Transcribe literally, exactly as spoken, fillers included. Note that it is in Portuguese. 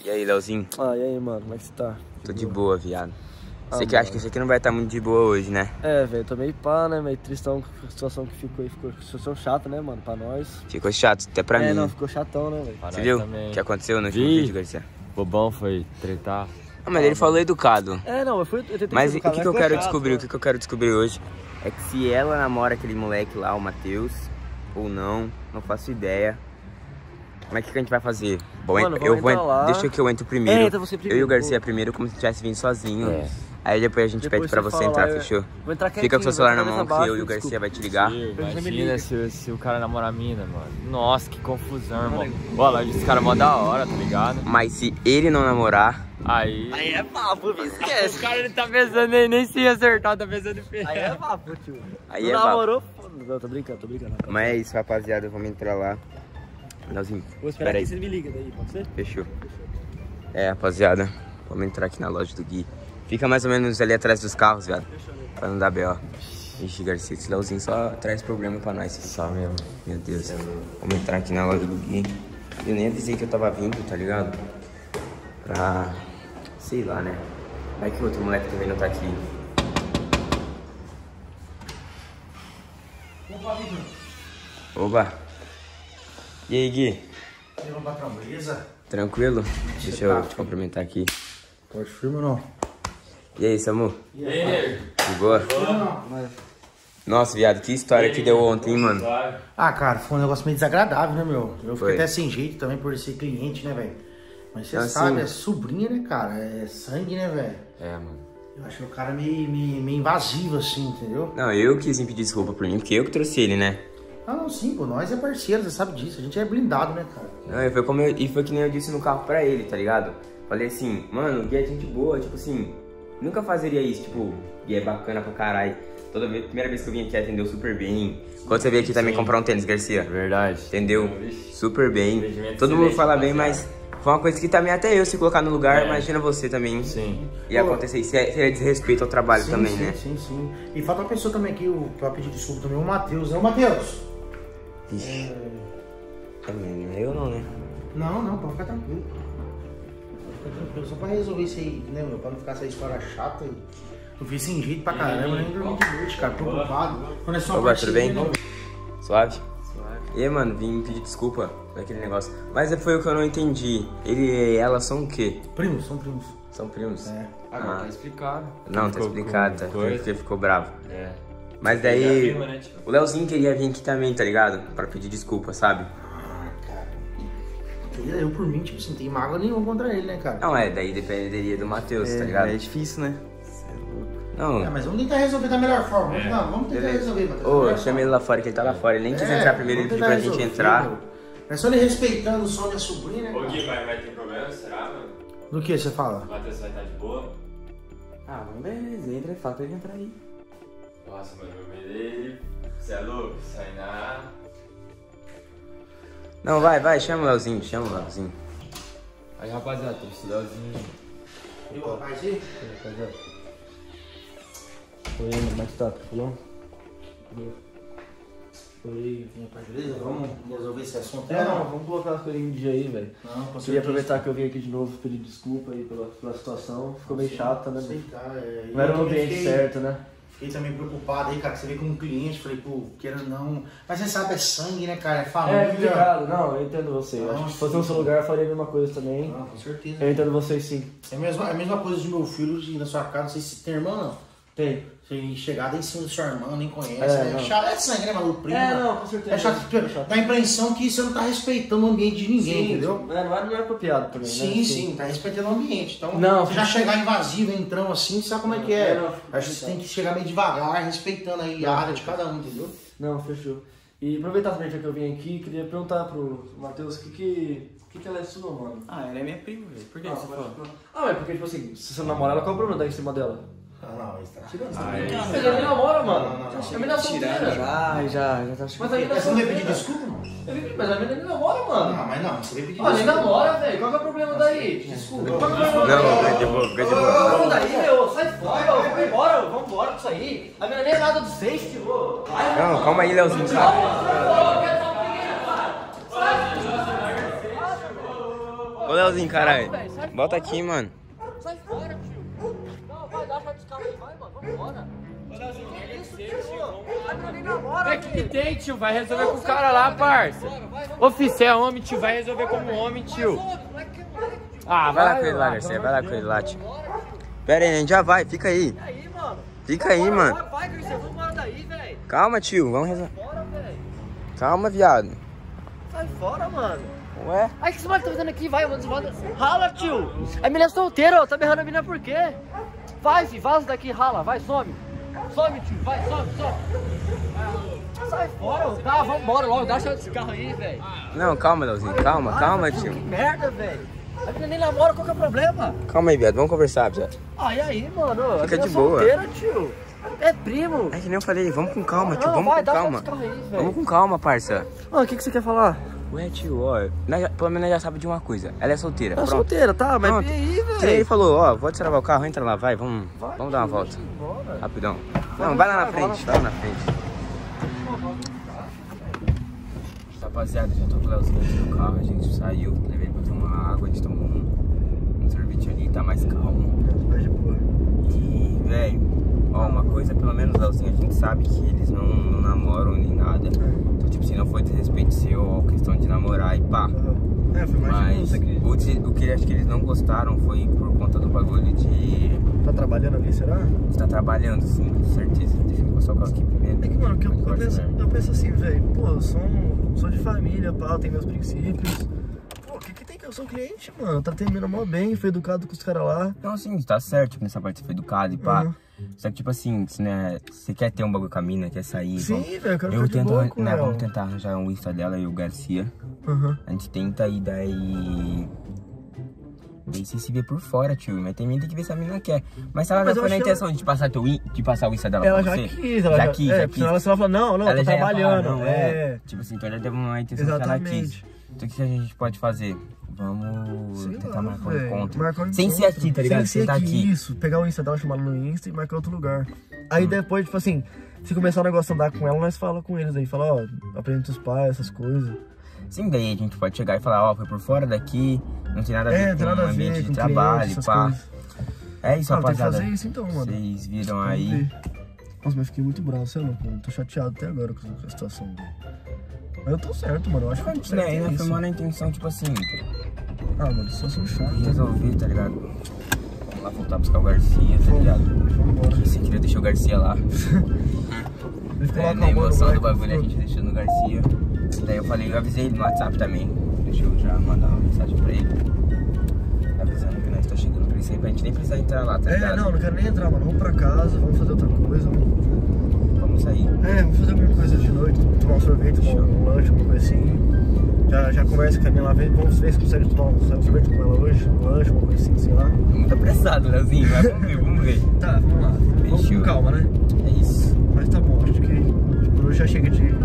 E aí, Leozinho? Ah, e aí, mano, como é que você tá? Tô de boa, viado. Ah, Você que acha que isso aqui não vai estar muito de boa hoje, né? É, velho, tô meio pá, né? Meio tristão com a situação que ficou aí. Ficou situação chata, né, mano? Pra nós. Ficou chato, até pra é, mim. É, não, ficou chatão, né, velho? Você viu o que aconteceu no último Vi. vídeo, Garcia? Bobão foi tretar. Ah, mas ele falou educado. É, não, eu fui. Eu tentei Mas ser o educado, que, que eu ficou quero chato, descobrir? né? O que, que eu quero descobrir hoje é que se ela namora aquele moleque lá, o Matheus, ou não, não faço ideia. Como é que, que a gente vai fazer? Bom, Mano, eu vou entrar lá. deixa que eu entro primeiro. É, entra você primeiro, Eu e o Garcia pô. primeiro, como se tivesse vindo sozinho. É. Aí depois a gente Depois pede pra você você fala entrar, lá, eu- fechou? Vou entrar Fica com seu quietinho, celular na vou mão entrar que cabeça eu e o baixa, Garcia vai te desculpa. ligar. Depois você me Imagina liga. se, se o cara namora a mina, mano. Nossa, que confusão, irmão. Olha, esse cara é mó da hora, tá ligado? Mas se ele não namorar, Aí. Aí é papo, viu? Esquece. O cara ele tá pensando nem, nem se ia acertar, tá pensando em ferrar. Aí é papo, tio. Aí Não é papo. namorou? Foda-se. Não, tô brincando, tô brincando. mas é isso, rapaziada, vamos entrar lá. Leozinho, Vou esperar espera que aí. você me liga daí, pode ser? Fechou. É, rapaziada, vamos entrar aqui na loja do Gui. Fica mais ou menos ali atrás dos carros, viado. Pra não dar B O. Ixi, Garcia, esse Leozinho só traz problema pra nós. Só mesmo. Meu Deus. Vamos entrar aqui na loja do Gui. Eu nem avisei que eu tava vindo, tá ligado? Pra... sei lá, né? Vai que o outro moleque também não tá aqui. Oba! E aí, Gui? E aí, meu patrão, beleza? Tranquilo? Deixa eu te cumprimentar aqui. Pode firme ou não? E aí, Samu? E aí, nego? De boa? Nossa, viado, que história que deu ontem, hein, mano? Ah, cara, foi um negócio meio desagradável, né, meu? Eu Foi. fiquei até sem jeito também por ser cliente, né, velho? Mas você Ah, sabe, sim. é sobrinha, né, cara? É sangue, né, velho? É, mano. Eu achei o cara meio, meio, meio invasivo, assim, entendeu? Não, eu quis me pedir desculpa por mim, porque eu que trouxe ele, né? Ah, não, sim, pô, nós é parceiro, você sabe disso. A gente é blindado, né, cara? Não, e foi, como eu, e foi que nem eu disse no carro pra ele, tá ligado? Falei assim, mano, o Gui é gente boa, tipo assim, nunca fazeria isso, tipo, o Gui é bacana pra caralho. Toda vez, primeira vez que eu vim aqui atendeu super bem. Quando você veio aqui também comprar um tênis, Garcia, Verdade. entendeu? Vixe. Super bem. Investimento Todo mundo excelente, fala bem, rapaziada. mas foi uma coisa que também até eu se colocar no lugar, É. imagina você também. Sim. Ia acontecer isso, seria desrespeito ao trabalho sim, também, sim, né? sim, sim. E falta uma pessoa também aqui, o, pra pedir desculpa também, o Matheus, né? O Matheus! Ixi. É, não é eu não, né? Não, não, pode ficar tranquilo. Pode ficar tranquilo, só pra resolver isso aí, né, meu? Pra não ficar essa história chata aí. Eu fiz sem jeito pra caramba, nem dormi de noite, cara, preocupado. Quando é só Oba, tudo bem? né? Suave? E aí, mano, vim pedir desculpa daquele negócio. Mas foi o que eu não entendi. Ele e ela são o quê? Primos, são primos. São primos? É. Agora Ah. tá explicado. Não, tá Ficou explicado, com tá? coisa. Porque ficou bravo. É. Mas daí, Prima, né, tipo? o Leozinho queria vir aqui também, tá ligado? Pra pedir desculpa, sabe? Ah, cara. Queria eu por mim, tipo assim, não tem mágoa nenhuma contra ele, né, cara? Não, é, daí dependeria do Matheus, tá ligado? É difícil, né? Não, É, mas vamos tentar resolver da melhor forma. Não, vamos tentar beleza. resolver, Matheus. da Ô, melhor chama ele lá fora, que ele tá lá fora. Ele nem quis É, entrar primeiro, ele vamos pediu pra tentar gente resolver, entrar. meu. É só ele respeitando o som da sobrinha, né, Ô, cara? Gui, vai, vai ter problema? Será, mano? Do que você fala? O Matheus vai estar de boa? Ah, beleza, entra, fala pra ele entrar aí. Nossa, mano, meu medo dele. Você é louco? Sai na. Não, vai, vai, chama o Leozinho, chama o Leozinho. Aí, rapaziada, trouxe o Leozinho. E o rapaz aí? Oi, mano, como é que tá? Tranquilão? Oi, rapaz, beleza? Vamos resolver esse assunto aí? É, não, vamos colocar as coisas em dia aí, velho. Não, com Queria certeza. aproveitar que eu vim aqui de novo pedir desculpa aí pela, pela situação. Ficou meio chata, né? velho? Aceitar, é, Não era eu o também ambiente fiquei- certo, né? Fiquei também preocupado aí, cara, que você veio como cliente, falei, pô, queira não. Mas você sabe, é sangue, né, cara? É É família. complicado, não, eu entendo você. Não, Acho que se sim, fosse no seu sim. lugar eu faria a mesma coisa também. Não, com certeza. Eu entendo vocês sim. É a mesma, é a mesma coisa de meu filho de ir na sua casa, não sei se tem irmã não. Tem. Você chegar lá em cima da sua irmã, nem conhece, É, né? não. É, chato, é sangue, né, maluco? Primo. É, não, com certeza. É chato, É chato. dá a impressão que você não tá respeitando o ambiente de ninguém, Sim, entendeu? É, não, é, não é apropriado também, Sim, né? sim, tá respeitando o ambiente. Então, Não, você já sim. chegar invasivo, entrando assim, sabe como é que é? É, não, Acho que você tem que chegar meio devagar, respeitando aí a Não, área de cada um, entendeu? Não, fechou. E aproveitar também já que eu vim aqui, queria perguntar pro Matheus o que que, que que ela é sua, mano? Ah, ela é minha prima, velho. Por que Ah, você pode falou? falar. Ah, mas porque, tipo assim, se você namorar ela, qual é o problema dar em cima dela? Ah, não, isso tá tirando. Aí, Mas a mina namora, mano. Não, não, não. A mina é solteira. Tirando já, já, já tá Mas a mina é Você não veio pedir solteira. desculpa, mano? Eu vim, mas a mina nem namora, mano. Não, mas não, você veio pedir Ó, nem desculpa. namora, velho. Qual que é o problema daí? Desculpa. Qual que é o problema Não, daí? fica de boa, fica de Ô, boa. daí, meu, sai fora, ô, vamos embora, ô, vamos embora com isso aí. A mina nem é nada do safety, ô. Vai, Não, calma aí, Leozinho, sabe? Ô, Leozinho, caralho. Volta aqui, mano. Sai fora, tio. Não, vai dar chave dos carros aí, vai, mano. Vambora. Que isso, tio? É que que tem, tio? Vai resolver com o cara lá, parça. Ô, filho, você é homem, tio. Vai resolver como homem, tio. Ah, Vai lá com ele lá, Garcia. Vai lá com ele lá, tio. Pera aí, a gente já vai. Fica aí. E aí, mano? Fica aí, mano. Vai, vai, Garcia. Vamos embora daí, velho. Calma, tio. Vamos resolver. Bora, velho. Calma, viado. Sai fora, mano. Ué? Ai, o que esse moleque tá fazendo aqui? Vai, mano. Rala, tio. A menina é solteira, ó. Tá berrando a menina por quê? Vai, filho. Vaza daqui, rala. Vai, some. Some, tio. Vai, some, some. Sai fora, ó. Tá, vambora logo. Dá a chave desse carro aí, velho. Não, calma, Leozinho. Calma, calma, tio. Que merda, velho. A menina nem namora, qual que é o problema? Calma aí, viado. Vamos conversar, viado. Ah, e aí, mano? A Fica menina de boa. solteira, tio. É primo. É que nem eu falei. Vamos com calma, tio. Não, Vamos vai, com dá a chave calma. desse carro aí, velho. Vamos com calma, parça. Ah, o que, que você quer falar? Ué, tio, ó. Nós já- pelo menos nós já sabe de uma coisa. Ela é solteira. Ela é Pronto. solteira, tá? Mas Pronto. e aí, Ele velho? falou, ó, vou destravar o carro, entra lá, vai, vamos, Vai, vamos dar uma volta. Bora. Rapidão. Não, vai lá na frente, vai lá na frente. Rapaziada, já tô com o Leozinho aqui no carro, a gente saiu, levei ele pra tomar água, a gente tomou um, um sorvete ali, tá mais calmo. Mais de boa. E, velho, ó, uma coisa, pelo menos, Leozinho, a gente sabe que eles não, não namoram nem nada. Então, tipo, se não foi desrespeito seu ou questão de namorar e pá. É, foi mais de boa, Mas você acredita? o, que- o que acho que eles não gostaram foi por conta do bagulho de Tá trabalhando ali, será? estar trabalhando, sim, certeza. Deixa eu encostar o carro aqui primeiro. É que, mano, que eu, eu, Pode penso, conversar. eu penso assim, velho, pô, eu sou, um- sou de família, pá, eu tenho meus princípios. Pô, o que que tem que eu sou cliente, mano? Eu tratei a menina mó bem, fui educado com os caras lá. Não, sim, tá certo, tipo, nessa parte você foi educado e pá. Uhum. Só que, tipo assim, se, né, você quer ter um bagulho com a mina, quer sair. Sim, vamos- velho, eu quero Eu ficar de tento, boa com né, ela. vamos tentar arranjar um Insta dela e o Garcia. Uhum. A gente tenta e daí. Daí você se vê por fora, tio. Mas também tem que ver se a menina quer. Mas se ela Mas não eu foi na acho que intenção de passar, teu, in- de passar o Insta dela Ela pra já você. quis, ela já, já, quis, é, já porque quis. senão ela fala, não, não, eu tô já ia falar, trabalhando. não, é. Tipo assim, então ela teve uma intenção que ela Exatamente. quis. Então o que que a gente pode fazer? Vamos Sei tentar lá, marcar um velho. encontro. Marcar um Sem ser encontro. aqui, tá ligado? Sem Sem ser tá aqui, aqui. isso. Pegar o Insta dela, chamar ela no Insta e marcar outro lugar. Aí Hum. depois, tipo assim, se começar o negócio a andar com ela, nós fala com eles aí. Fala, ó, apresenta os pais, essas coisas. Sim, daí a gente pode chegar e falar, ó, foi por fora daqui, não tem nada a ver É, com tem nada o a ver ambiente com de trabalho, cliente, essas pá. coisas. É isso, Ah, tem que rapaziada. fazer isso então, mano. Vocês viram Vamos aí. ver. Nossa, mas eu fiquei muito bravo, você é louco, mano. Tô chateado até agora com a situação dele. Mas eu tô certo, mano. Eu acho que eu tô Antes, certo. né? é Ainda isso. foi uma intenção, tipo assim, Ah, mano, só sou chato. resolver, tá ligado? Vamos lá voltar a buscar o Garcia, tá ligado? Vamos embora. Que você queria deixar o Garcia lá. Ele ficou É, lá na calmando o emoção do moleque, bagulho a ficou- gente deixou no Garcia. Daí eu falei, eu avisei ele no WhatsApp também. Deixa eu já mandar uma mensagem pra ele. Avisando que nós tá chegando pra isso aí, pra gente nem precisar entrar lá, tá É, ligado? não, não quero nem entrar, mano. Vamos pra casa, vamos fazer outra coisa. Vamos... Vamos sair. É, vamos fazer alguma coisa de noite, tomar um sorvete, tomar um lanche, alguma coisa assim. Já, já conversa com a minha lá, vê- vamos ver se consegue tomar um sorvete com ela hoje, um lanche, uma coisa assim, sei lá. Tô muito apressado, Leozinho, mas vamos ver, vamos ver. Tá, vamos lá. Vamos Fechou. com calma, né? É isso. Mas tá bom, acho que por hoje já chega de